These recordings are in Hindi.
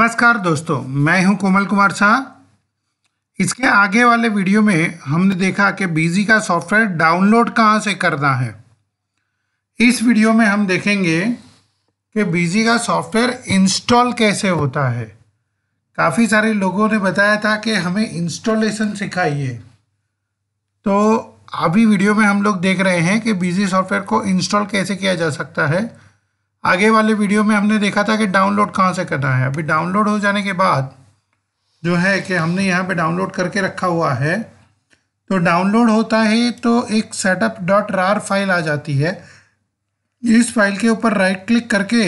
नमस्कार दोस्तों, मैं हूं कोमल कुमार शाह। इसके आगे वाले वीडियो में हमने देखा कि बिजी का सॉफ्टवेयर डाउनलोड कहां से करना है। इस वीडियो में हम देखेंगे कि बिजी का सॉफ्टवेयर इंस्टॉल कैसे होता है। काफ़ी सारे लोगों ने बताया था कि हमें इंस्टॉलेशन सिखाइए, तो अभी वीडियो में हम लोग देख रहे हैं कि बिजी सॉफ्टवेयर को इंस्टॉल कैसे किया जा सकता है। आगे वाले वीडियो में हमने देखा था कि डाउनलोड कहाँ से करना है। अभी डाउनलोड हो जाने के बाद जो है कि हमने यहाँ पे डाउनलोड करके रखा हुआ है, तो डाउनलोड होता है तो एक setup.rar फाइल आ जाती है। इस फाइल के ऊपर राइट क्लिक करके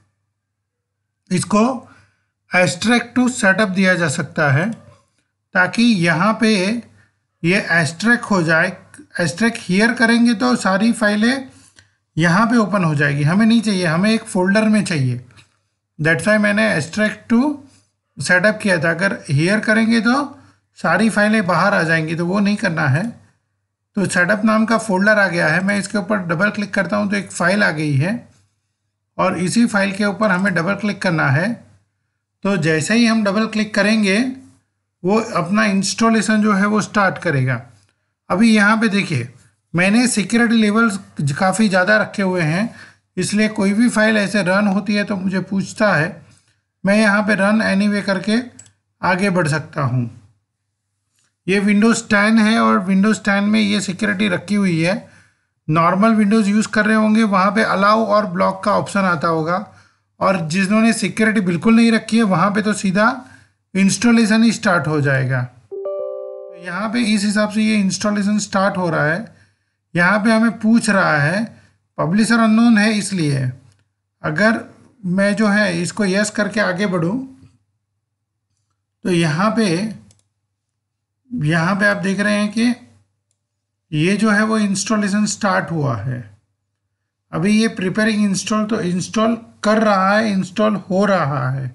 इसको एक्सट्रैक्ट टू सेटअप दिया जा सकता है, ताकि यहाँ पे ये एक्सट्रैक्ट हो जाए। एक्सट्रैक्ट हियर करेंगे तो सारी फाइलें यहाँ पे ओपन हो जाएगी। हमें नहीं चाहिए, हमें एक फोल्डर में चाहिए। दैट्स वाई मैंने एक्सट्रैक्ट टू सेटअप किया था। अगर हियर करेंगे तो सारी फाइलें बाहर आ जाएंगी, तो वो नहीं करना है। तो सेटअप नाम का फोल्डर आ गया है। मैं इसके ऊपर डबल क्लिक करता हूँ तो एक फ़ाइल आ गई है, और इसी फाइल के ऊपर हमें डबल क्लिक करना है। तो जैसे ही हम डबल क्लिक करेंगे वो अपना इंस्टॉलेशन जो है वो स्टार्ट करेगा। अभी यहाँ पे देखिए, मैंने सिक्योरिटी लेवल्स काफ़ी ज़्यादा रखे हुए हैं, इसलिए कोई भी फाइल ऐसे रन होती है तो मुझे पूछता है। मैं यहाँ पे रन एनीवे करके आगे बढ़ सकता हूँ। ये विंडोज़ 10 है और विंडोज़ 10 में ये सिक्योरिटी रखी हुई है। नॉर्मल विंडोज़ यूज़ कर रहे होंगे वहाँ पे अलाउ और ब्लॉक का ऑप्शन आता होगा, और जिन्होंने सिक्योरिटी बिल्कुल नहीं रखी है वहाँ पे तो सीधा इंस्टॉलेशन ही स्टार्ट हो जाएगा। यहाँ पे इस हिसाब से ये इंस्टॉलेशन स्टार्ट हो रहा है। यहाँ पे हमें पूछ रहा है, पब्लिशर अननोन है, इसलिए अगर मैं जो है इसको यस करके आगे बढ़ूँ तो यहाँ पे आप देख रहे हैं कि ये जो है वो इंस्टॉलेशन स्टार्ट हुआ है। अभी ये प्रिपेयरिंग इंस्टॉल, तो इंस्टॉल कर रहा है, इंस्टॉल हो रहा है।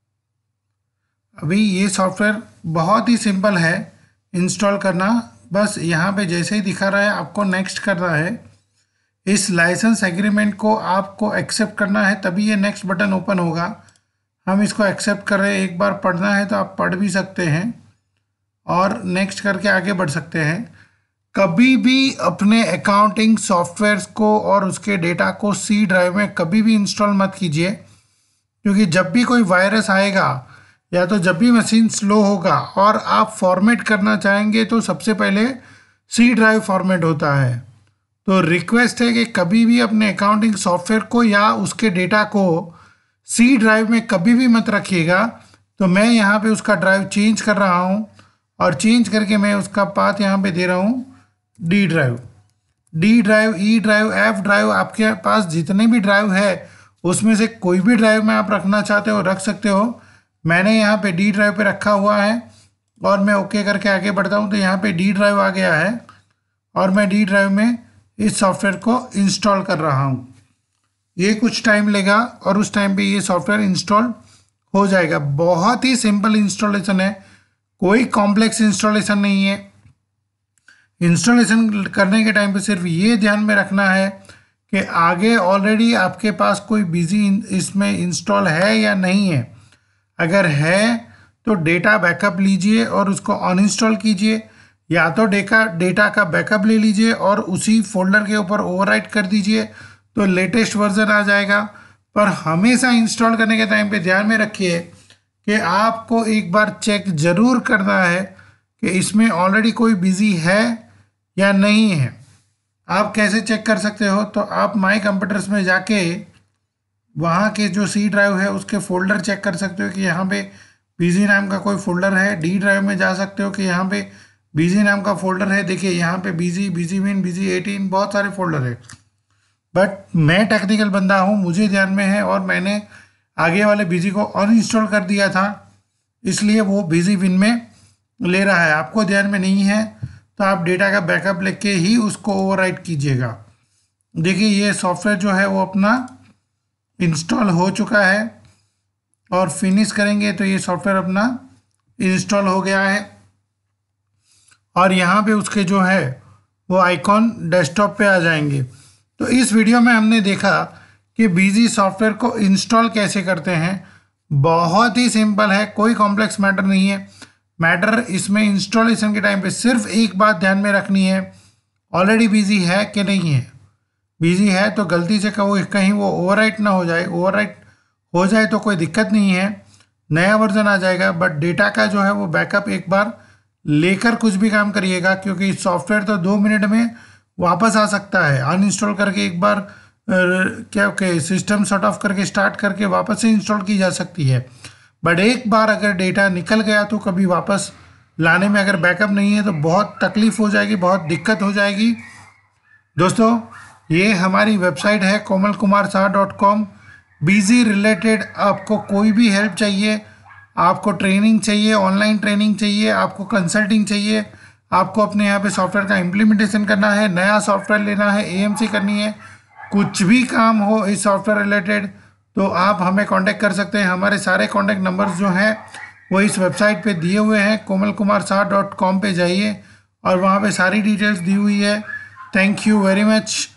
अभी ये सॉफ्टवेयर बहुत ही सिंपल है इंस्टॉल करना। बस यहाँ पे जैसे ही दिखा रहा है आपको नेक्स्ट करना है। इस लाइसेंस एग्रीमेंट को आपको एक्सेप्ट करना है, तभी ये नेक्स्ट बटन ओपन होगा। हम इसको एक्सेप्ट कर रहे हैं। एक बार पढ़ना है तो आप पढ़ भी सकते हैं और नेक्स्ट करके आगे बढ़ सकते हैं। कभी भी अपने अकाउंटिंग सॉफ्टवेयर्स को और उसके डेटा को सी ड्राइव में कभी भी इंस्टॉल मत कीजिए, क्योंकि जब भी कोई वायरस आएगा या तो जब भी मशीन स्लो होगा और आप फॉर्मेट करना चाहेंगे तो सबसे पहले सी ड्राइव फॉर्मेट होता है। तो रिक्वेस्ट है कि कभी भी अपने अकाउंटिंग सॉफ्टवेयर को या उसके डेटा को सी ड्राइव में कभी भी मत रखिएगा। तो मैं यहाँ पे उसका ड्राइव चेंज कर रहा हूँ, और चेंज करके मैं उसका पाथ यहाँ पे दे रहा हूँ D drive. D drive, E drive, F drive, आपके पास जितने भी ड्राइव है उसमें से कोई भी ड्राइव में आप रखना चाहते हो रख सकते हो। मैंने यहाँ पे डी ड्राइव पे रखा हुआ है और मैं ओके करके आगे बढ़ता हूँ तो यहाँ पे डी ड्राइव आ गया है, और मैं डी ड्राइव में इस सॉफ्टवेयर को इंस्टॉल कर रहा हूँ। ये कुछ टाइम लेगा और उस टाइम पे ये सॉफ्टवेयर इंस्टॉल हो जाएगा। बहुत ही सिंपल इंस्टॉलेशन है, कोई कॉम्प्लेक्स इंस्टॉलेशन नहीं है। इंस्टॉलेशन करने के टाइम पे सिर्फ ये ध्यान में रखना है कि आगे ऑलरेडी आपके पास कोई बिजी इसमें इंस्टॉल है या नहीं है। अगर है तो डेटा बैकअप लीजिए और उसको अनइंस्टॉल कीजिए, या तो डेटा का बैकअप ले लीजिए और उसी फोल्डर के ऊपर ओवरराइट कर दीजिए, तो लेटेस्ट वर्जन आ जाएगा। पर हमेशा इंस्टॉल करने के टाइम पे ध्यान में रखिए कि आपको एक बार चेक ज़रूर करना है कि इसमें ऑलरेडी कोई बिजी है या नहीं है। आप कैसे चेक कर सकते हो? तो आप माई कंप्यूटर्स में जाके वहाँ के जो सी ड्राइव है उसके फोल्डर चेक कर सकते हो कि यहाँ पे बिजी नाम का कोई फोल्डर है। डी ड्राइव में जा सकते हो कि यहाँ पे बिजी नाम का फोल्डर है। देखिए यहाँ पे बिजी, बिजी विन, बिजी 18, बहुत सारे फोल्डर है। बट मैं टेक्निकल बंदा हूँ, मुझे ध्यान में है, और मैंने आगे वाले बिजी को अनइंस्टॉल कर दिया था, इसलिए वो बिजी विन में ले रहा है। आपको ध्यान में नहीं है तो आप डेटा का बैकअप लेके ही उसको ओवरराइट कीजिएगा। देखिए ये सॉफ्टवेयर जो है वो अपना इंस्टॉल हो चुका है, और फिनिश करेंगे तो ये सॉफ्टवेयर अपना इंस्टॉल हो गया है, और यहाँ पे उसके जो है वो आइकॉन डेस्कटॉप पे आ जाएंगे। तो इस वीडियो में हमने देखा कि बिजी सॉफ्टवेयर को इंस्टॉल कैसे करते हैं, बहुत ही सिंपल है, कोई कॉम्प्लेक्स मैटर नहीं है। मैटर इसमें इंस्टॉलेशन के टाइम पे सिर्फ एक बात ध्यान में रखनी है, ऑलरेडी बिजी है कि नहीं है। बिजी है तो गलती से कहीं वो ओवरराइट ना हो जाए। ओवरराइट हो जाए तो कोई दिक्कत नहीं है, नया वर्जन आ जाएगा। बट डेटा का जो है वो बैकअप एक बार लेकर कुछ भी काम करिएगा, क्योंकि सॉफ्टवेयर तो 2 मिनट में वापस आ सकता है। अनइंस्टॉल करके एक बार क्या ओके सिस्टम शट ऑफ करके स्टार्ट करके वापस से इंस्टॉल की जा सकती है। बट एक बार अगर डेटा निकल गया तो कभी वापस लाने में अगर बैकअप नहीं है तो बहुत तकलीफ हो जाएगी, बहुत दिक्कत हो जाएगी। दोस्तों ये हमारी वेबसाइट है komalkumarshah.com। बिजी रिलेटेड आपको कोई भी हेल्प चाहिए, आपको ट्रेनिंग चाहिए, ऑनलाइन ट्रेनिंग चाहिए, आपको कंसल्टिंग चाहिए, आपको अपने यहाँ पे सॉफ्टवेयर का इम्प्लीमेंटेशन करना है, नया सॉफ्टवेयर लेना है, एएमसी करनी है, कुछ भी काम हो इस सॉफ्टवेयर रिलेटेड तो आप हमें कांटेक्ट कर सकते हैं। हमारे सारे कांटेक्ट नंबर्स जो हैं वो इस वेबसाइट पे दिए हुए हैं। komalkumarshah.com पे जाइए और वहाँ पे सारी डिटेल्स दी हुई है। Thank you very much.